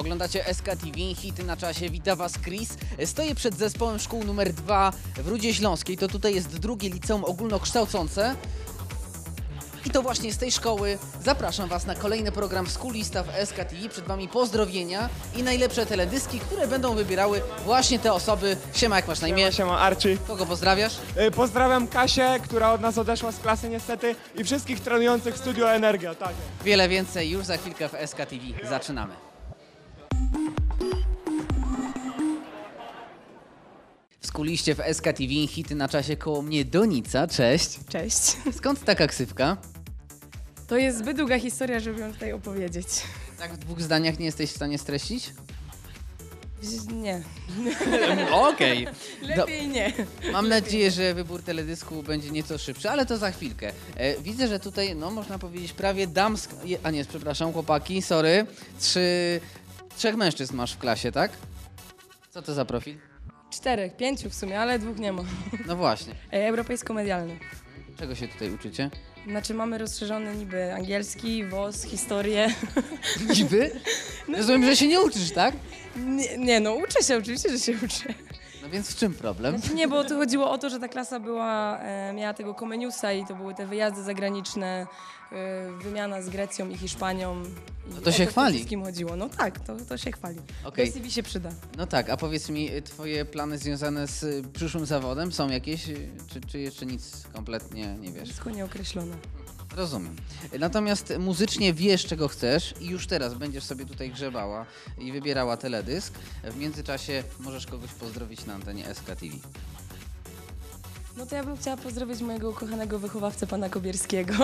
Oglądacie SKTV, hity na czasie, wita Was Chris. Stoję przed zespołem szkół numer 2 w Rudzie Śląskiej. To tutaj jest drugie liceum ogólnokształcące. I to właśnie z tej szkoły zapraszam Was na kolejny program Skulista w SKTV. Przed Wami pozdrowienia i najlepsze teledyski, które będą wybierały właśnie te osoby. Siema, jak masz na imię? Siema, Archie. Kogo pozdrawiasz? Pozdrawiam Kasię, która od nas odeszła z klasy niestety i wszystkich trenujących w Studio Energia. Tak. Wiele więcej już za chwilkę w SKTV. Zaczynamy. W Skuliście w SKTV, hity na czasie, koło mnie Donica. Cześć. Cześć. Skąd taka ksywka? To jest zbyt długa historia, żeby ją tutaj opowiedzieć. Tak w 2 zdaniach nie jesteś w stanie streścić? Nie. Okej. Lepiej nie. Mam nadzieję, że wybór teledysku będzie nieco szybszy, ale to za chwilkę. Widzę, że tutaj, no można powiedzieć, prawie damska... A nie, przepraszam, chłopaki, sorry. Trzech mężczyzn masz w klasie, tak? Co to za profil? 4, 5 w sumie, ale 2 nie ma. No właśnie. Europejsko-medialny. Czego się tutaj uczycie? Znaczy mamy rozszerzony niby angielski, WOS, historię. Niby? Rozumiem, że się nie uczysz, tak? Nie, no uczę się, oczywiście, że się uczę. No więc w czym problem? Nie, bo tu chodziło o to, że ta klasa miała tego Comeniusa i to były te wyjazdy zagraniczne, wymiana z Grecją i Hiszpanią. I No to się o chwali. To wszystkim chodziło. No tak, to się chwali. Okej. To CV się przyda. No tak, a powiedz mi, twoje plany związane z przyszłym zawodem są jakieś, czy jeszcze nic kompletnie nie wiesz? Wszystko nieokreślone. Rozumiem. Natomiast muzycznie wiesz, czego chcesz i już teraz będziesz sobie tutaj grzebała i wybierała teledysk. W międzyczasie możesz kogoś pozdrowić na antenie SKTV. No to ja bym chciała pozdrowić mojego ukochanego wychowawcę, pana Kobierskiego.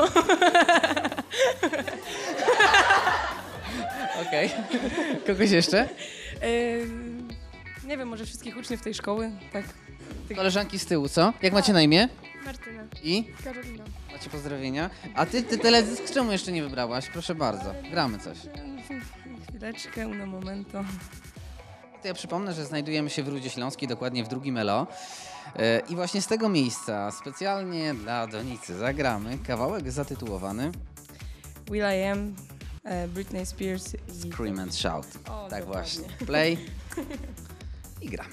Okej. Kogoś jeszcze? Nie wiem, może wszystkich uczniów tej szkoły, tak. Koleżanki z tyłu, co? Jak macie na imię? Martyna. I? Karolina. Macie pozdrowienia. A ty teledysk czemu jeszcze nie wybrałaś? Proszę bardzo, gramy coś. Chwileczkę, uno momento. To ja przypomnę, że znajdujemy się w Rudzie Śląskiej, dokładnie w drugim ELO. I właśnie z tego miejsca specjalnie dla Donicy zagramy kawałek zatytułowany Will I Am, Britney Spears i... Scream and Shout. O, Tak dokładnie. właśnie. Play i gramy.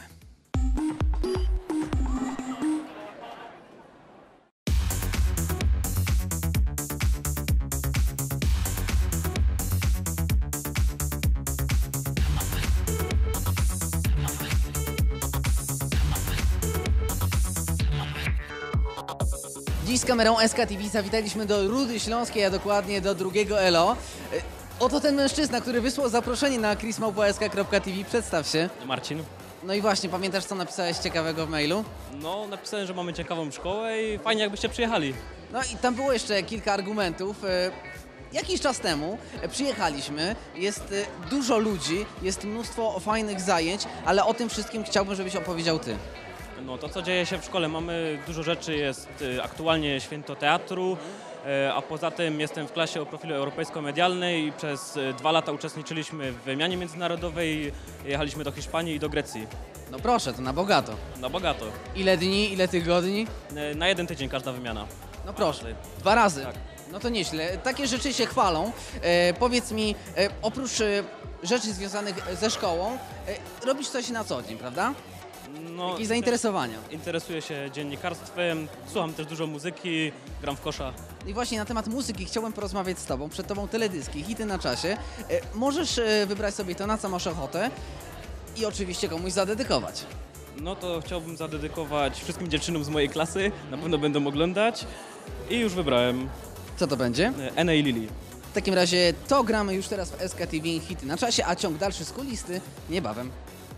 Dziś z kamerą SKTV zawitaliśmy do Rudy Śląskiej, a dokładnie do drugiego ELO. Oto ten mężczyzna, który wysłał zaproszenie na chrismałpa.sk.tv. Przedstaw się. Marcin. No i właśnie, pamiętasz, co napisałeś ciekawego w mailu? No, napisałem, że mamy ciekawą szkołę i fajnie, jakbyście przyjechali. No i tam było jeszcze kilka argumentów. Jakiś czas temu przyjechaliśmy, jest dużo ludzi, jest mnóstwo fajnych zajęć, ale o tym wszystkim chciałbym, żebyś opowiedział ty. No, to co dzieje się w szkole, mamy dużo rzeczy, jest aktualnie święto teatru, a poza tym jestem w klasie o profilu europejsko-medialnej i przez 2 lata uczestniczyliśmy w wymianie międzynarodowej, jechaliśmy do Hiszpanii i do Grecji. No proszę, to na bogato. Na bogato. Ile dni, ile tygodni? Na 1 tydzień każda wymiana. No proszę, 2 razy. Tak. No to nieźle. Takie rzeczy się chwalą. Powiedz mi, oprócz rzeczy związanych ze szkołą, robisz coś na co dzień, prawda? No, Jakieś zainteresowania. interesuję się dziennikarstwem, słucham też dużo muzyki, gram w kosza. I właśnie na temat muzyki chciałbym porozmawiać z tobą. Przed tobą teledyski, hity na czasie. Możesz wybrać sobie to, na co masz ochotę i oczywiście komuś zadedykować. No to chciałbym zadedykować wszystkim dziewczynom z mojej klasy, na pewno będą oglądać i już wybrałem Co to będzie? Enę i Lili. W takim razie to gramy już teraz w SKTV hity na czasie, a ciąg dalszy Skulisty niebawem.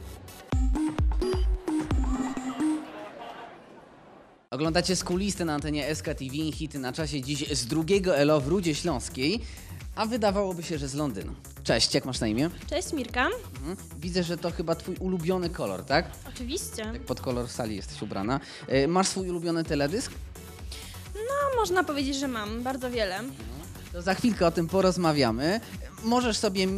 Oglądacie Skulistę na antenie SKTV, hity na czasie dziś z drugiego ELO w Rudzie Śląskiej, a wydawałoby się, że z Londynu. Cześć, jak masz na imię? Cześć Mirka. Widzę, że to chyba twój ulubiony kolor, tak? Oczywiście. Pod kolor sali jesteś ubrana. Masz swój ulubiony teledysk? No, można powiedzieć, że mam bardzo wiele. To za chwilkę o tym porozmawiamy. Możesz sobie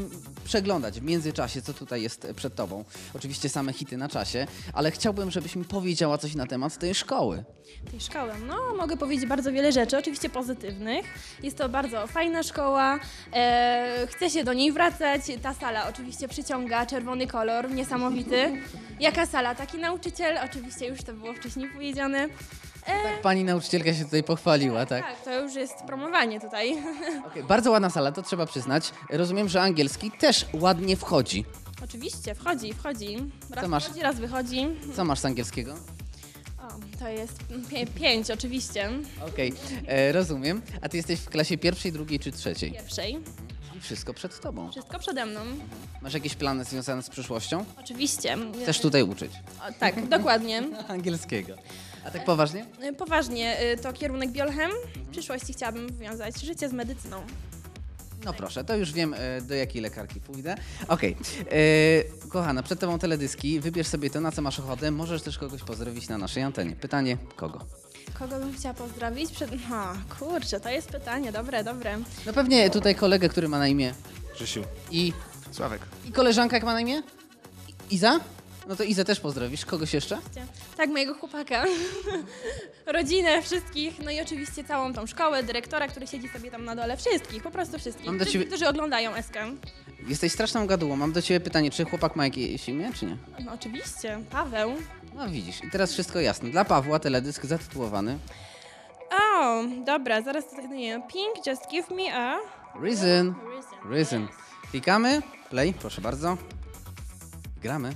przeglądać w międzyczasie, co tutaj jest przed tobą. Oczywiście same hity na czasie, ale chciałbym, żebyś mi powiedziała coś na temat tej szkoły. Tej szkoły. No, mogę powiedzieć bardzo wiele rzeczy, oczywiście pozytywnych. Jest to bardzo fajna szkoła, chce się do niej wracać. Ta sala oczywiście przyciąga, czerwony kolor, niesamowity. Jaka sala, taki nauczyciel, oczywiście już to było wcześniej powiedziane. Tak, pani nauczycielka się tutaj pochwaliła, tak? Tak, to już jest promowanie tutaj. Okej, bardzo ładna sala, to trzeba przyznać. Rozumiem, że angielski też ładnie wchodzi. Oczywiście, wchodzi. Raz Co masz? wchodzi, raz wychodzi. Co masz z angielskiego? O, to jest 5 oczywiście, Okej, rozumiem. A ty jesteś w klasie pierwszej, drugiej czy trzeciej? pierwszej. I wszystko przed tobą. Wszystko przede mną. Masz jakieś plany związane z przyszłością? Oczywiście. Chcesz tutaj uczyć? O, tak, dokładnie. Angielskiego. A tak poważnie? Poważnie, to kierunek biolchem. W przyszłości chciałabym wiązać życie z medycyną. No proszę, to już wiem, do jakiej lekarki pójdę. Okej. Kochana, przed tobą teledyski. Wybierz sobie to, na co masz ochotę. Możesz też kogoś pozdrowić na naszej antenie. Pytanie, kogo? Kogo bym chciała pozdrowić? Kurczę, to jest pytanie, dobre. No pewnie tutaj kolegę, który ma na imię Krzysiu. i Sławek. koleżanka, jak ma na imię? Iza? No to Izę też pozdrowisz. Kogoś jeszcze? Tak, mojego chłopaka, rodzinę, wszystkich, no i oczywiście całą tą szkołę, dyrektora, który siedzi sobie tam na dole, wszystkich, po prostu wszystkich, Mam do wszystkich, ciebie- którzy oglądają SK. Jesteś straszną gadułą. Mam do ciebie pytanie, czy chłopak ma jakieś imię, czy nie? No oczywiście, Paweł. No widzisz, i teraz wszystko jasne. Dla Pawła teledysk zatytułowany O, dobra, zaraz tutaj nie. Pink, just give me a... Reason. Klikamy, play, proszę bardzo. Gramy.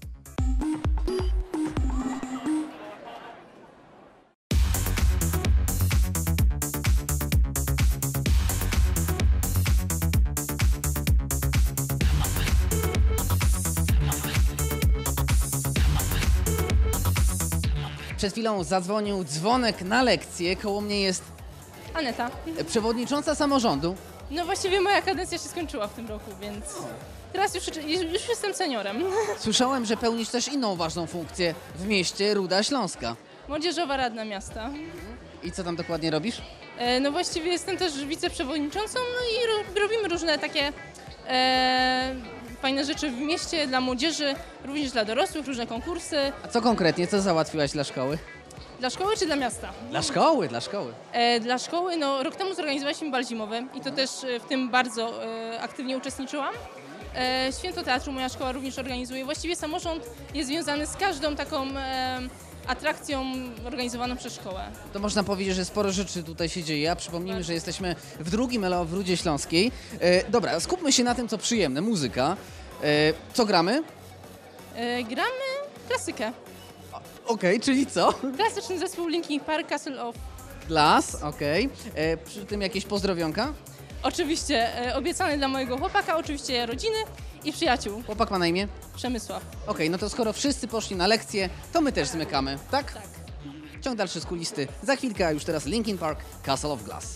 Przed chwilą zadzwonił dzwonek na lekcję. Koło mnie jest Aneta. przewodnicząca samorządu. No właściwie moja kadencja się skończyła w tym roku, więc teraz już jestem seniorem. Słyszałem, że pełnisz też inną ważną funkcję w mieście Ruda Śląska. Młodzieżowa Radna Miasta. I co tam dokładnie robisz? No właściwie jestem też wiceprzewodniczącą, no i robimy różne takie fajne rzeczy w mieście dla młodzieży, również dla dorosłych, różne konkursy. A co konkretnie, co załatwiłaś dla szkoły? Dla szkoły czy dla miasta? Dla szkoły, dla szkoły. Dla szkoły, no rok temu zorganizowaliśmy bal zimowy i to też w tym bardzo aktywnie uczestniczyłam. Święto Teatru moja szkoła również organizuje. Właściwie samorząd jest związany z każdą taką atrakcją organizowaną przez szkołę. To można powiedzieć, że sporo rzeczy tutaj się dzieje. A przypomnijmy, że jesteśmy w drugim ELO w Rudzie Śląskiej. Dobra, skupmy się na tym, co przyjemne, muzyka. Co gramy? Gramy klasykę. Okej, czyli co? Klasyczny zespół Linkin Park, Castle of. Glass, okej. Przy tym jakieś pozdrowionka? Oczywiście obiecany dla mojego chłopaka, oczywiście rodziny i przyjaciół. Chłopak ma na imię? Przemysław. Okej, no to skoro wszyscy poszli na lekcję, to my też zmykamy, tak? Tak. Ciąg dalszy z kulisty. Za chwilkę, a już teraz Linkin Park, Castle of Glass.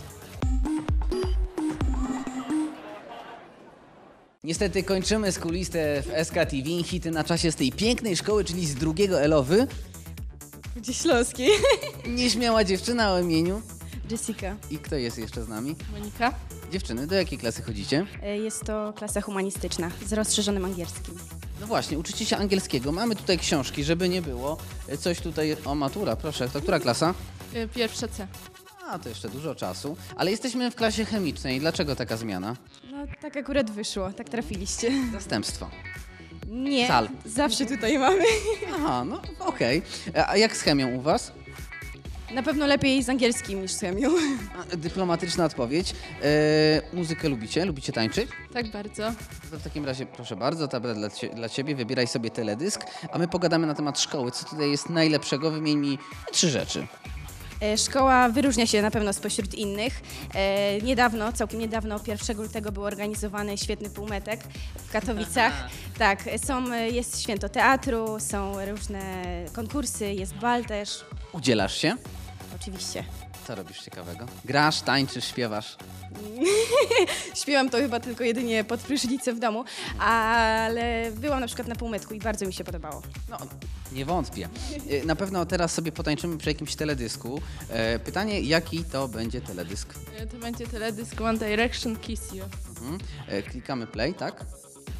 Niestety kończymy z kulistę w SKTV. Hity na czasie z tej pięknej szkoły, czyli z drugiego ELO-wy. Gdzieś Śląskiej. Nieśmiała dziewczyna o imieniu. Jessica. I kto jest jeszcze z nami? Monika. Dziewczyny, do jakiej klasy chodzicie? Jest to klasa humanistyczna z rozszerzonym angielskim. No właśnie, uczycie się angielskiego. Mamy tutaj książki, żeby nie było. Coś tutaj... O, matura, proszę. To która klasa? Pierwsza C. A, to jeszcze dużo czasu. Ale jesteśmy w klasie chemicznej. Dlaczego taka zmiana? No tak akurat wyszło, tak trafiliście. Zastępstwo. Nie, Sal. zawsze tutaj mamy. Aha, no okej. A jak z chemią u was? Na pewno lepiej z angielskim niż z chemią. Dyplomatyczna odpowiedź. Muzykę lubicie? Lubicie tańczyć? Tak bardzo. To w takim razie, proszę bardzo, tablet dla ciebie. Wybieraj sobie teledysk, a my pogadamy na temat szkoły. Co tutaj jest najlepszego? Wymień mi 3 rzeczy. Szkoła wyróżnia się na pewno spośród innych. Niedawno, całkiem niedawno, 1 lutego był organizowany świetny półmetek w Katowicach. Tak, jest święto teatru, są różne konkursy, jest bal też. Udzielasz się? Oczywiście. Co robisz ciekawego? Grasz, tańczysz, śpiewasz? Śpiewam to chyba tylko jedynie pod prysznicem w domu, ale byłam na przykład na półmetku i bardzo mi się podobało. No, nie wątpię. Na pewno teraz sobie potańczymy przy jakimś teledysku. Pytanie, jaki to będzie teledysk? To będzie teledysk One Direction Kiss You. Klikamy play, tak?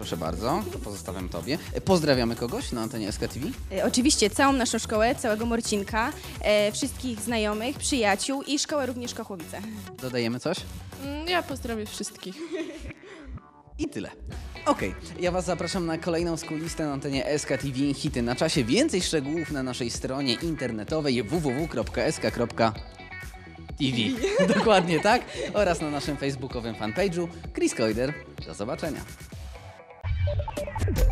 Proszę bardzo, to pozostawiam Tobie. Pozdrawiamy kogoś na antenie SKTV? Oczywiście całą naszą szkołę, całego Morcinka, wszystkich znajomych, przyjaciół i szkołę również Kochłowice. Dodajemy coś? Ja pozdrawiam wszystkich. I tyle. Okej, ja Was zapraszam na kolejną schoolistę na antenie SKTV Hity na czasie. Więcej szczegółów na naszej stronie internetowej www.sk.tv. Dokładnie tak. Oraz na naszym facebookowym fanpage'u. Chris Koider. Do zobaczenia.